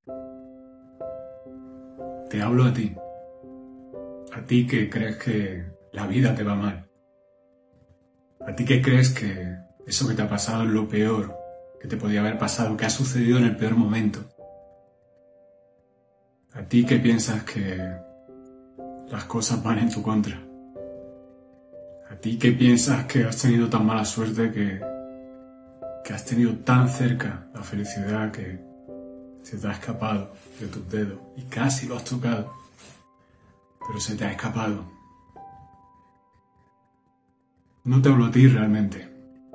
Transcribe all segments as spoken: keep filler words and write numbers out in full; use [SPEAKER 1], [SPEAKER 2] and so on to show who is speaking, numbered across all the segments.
[SPEAKER 1] Te hablo a ti. A ti que crees que la vida te va mal. A ti que crees que eso que te ha pasado es lo peor que te podía haber pasado, que ha sucedido en el peor momento. A ti que piensas que las cosas van en tu contra. A ti que piensas que has tenido tan mala suerte que, que has tenido tan cerca la felicidad que se te ha escapado de tus dedos y casi lo has tocado, pero se te ha escapado. No te hablo a ti realmente.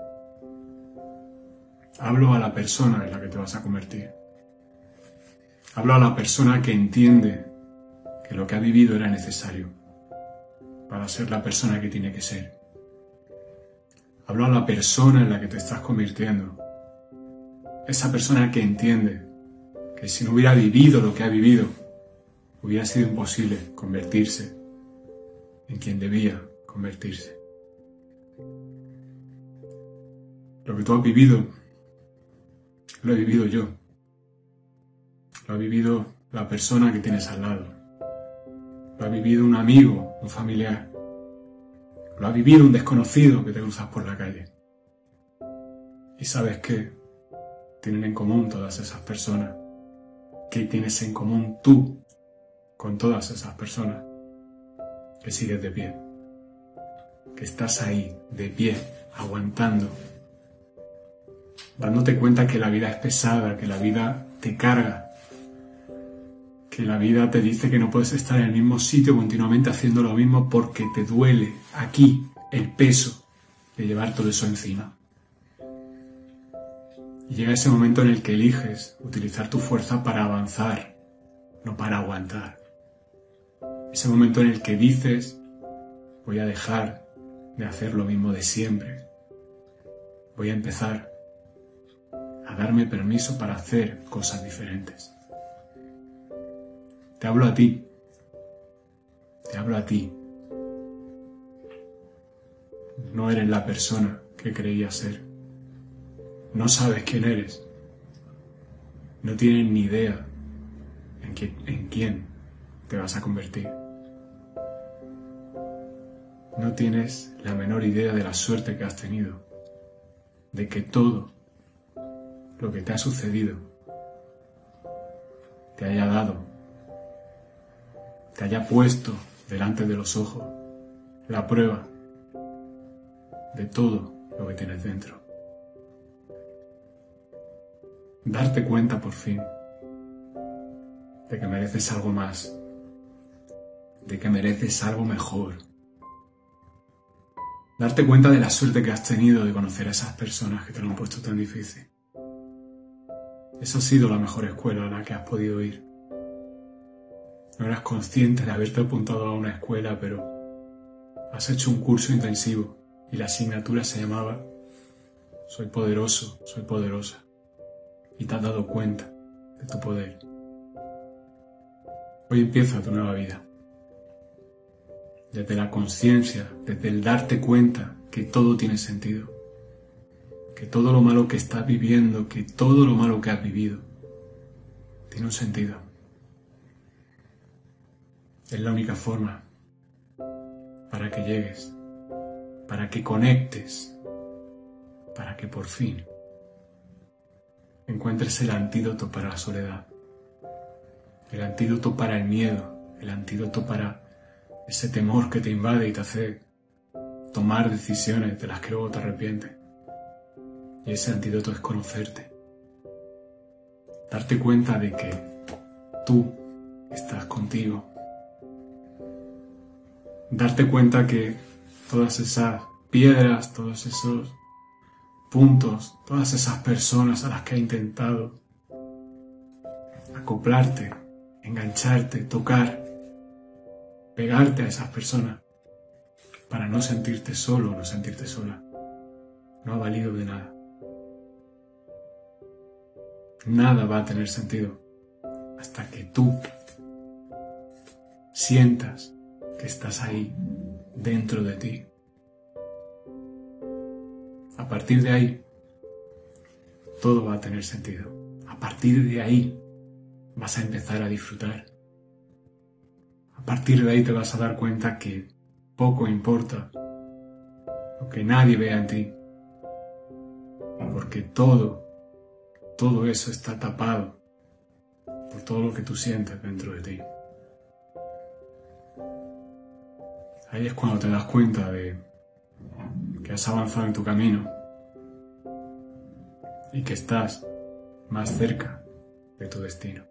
[SPEAKER 1] Hablo a la persona en la que te vas a convertir. Hablo a la persona que entiende que lo que ha vivido era necesario para ser la persona que tiene que ser. Hablo a la persona en la que te estás convirtiendo. Esa persona que entiende que si no hubiera vivido lo que ha vivido, hubiera sido imposible convertirse en quien debía convertirse. Lo que tú has vivido, lo he vivido yo. Lo ha vivido la persona que tienes al lado. Lo ha vivido un amigo, un familiar. Lo ha vivido un desconocido que te cruzas por la calle. Y sabes qué tienen en común todas esas personas. ¿Qué tienes en común tú con todas esas personas? Que sigues de pie. Que estás ahí, de pie, aguantando. Dándote cuenta que la vida es pesada, que la vida te carga. Que la vida te dice que no puedes estar en el mismo sitio continuamente haciendo lo mismo porque te duele aquí el peso de llevar todo eso encima. Y llega ese momento en el que eliges utilizar tu fuerza para avanzar, no para aguantar. Ese momento en el que dices, voy a dejar de hacer lo mismo de siempre. Voy a empezar a darme permiso para hacer cosas diferentes. Te hablo a ti. Te hablo a ti. No eres la persona que creías ser. No sabes quién eres. No tienes ni idea en, qué, en quién te vas a convertir. No tienes la menor idea de la suerte que has tenido. De que todo lo que te ha sucedido te haya dado, te haya puesto delante de los ojos la prueba de todo lo que tienes dentro. Darte cuenta por fin de que mereces algo más, de que mereces algo mejor. Darte cuenta de la suerte que has tenido de conocer a esas personas que te lo han puesto tan difícil. Esa ha sido la mejor escuela a la que has podido ir. No eras consciente de haberte apuntado a una escuela, pero has hecho un curso intensivo y la asignatura se llamaba Soy poderoso, soy poderosa. Y te has dado cuenta de tu poder. Hoy empieza tu nueva vida. Desde la conciencia, desde el darte cuenta que todo tiene sentido. Que todo lo malo que estás viviendo, que todo lo malo que has vivido, tiene un sentido. Es la única forma para que llegues, para que conectes, para que por fin encuentres el antídoto para la soledad, el antídoto para el miedo, el antídoto para ese temor que te invade y te hace tomar decisiones de las que luego te arrepientes. Y ese antídoto es conocerte, darte cuenta de que tú estás contigo, darte cuenta que todas esas piedras, todos esos puntos, todas esas personas a las que has intentado acoplarte, engancharte, tocar, pegarte a esas personas para no sentirte solo o no sentirte sola, no ha valido de nada. Nada va a tener sentido hasta que tú sientas que estás ahí, dentro de ti. A partir de ahí, todo va a tener sentido. A partir de ahí, vas a empezar a disfrutar. A partir de ahí te vas a dar cuenta que poco importa lo que nadie vea en ti, porque todo, todo eso está tapado por todo lo que tú sientes dentro de ti. Ahí es cuando te das cuenta de que has avanzado en tu camino y que estás más cerca de tu destino.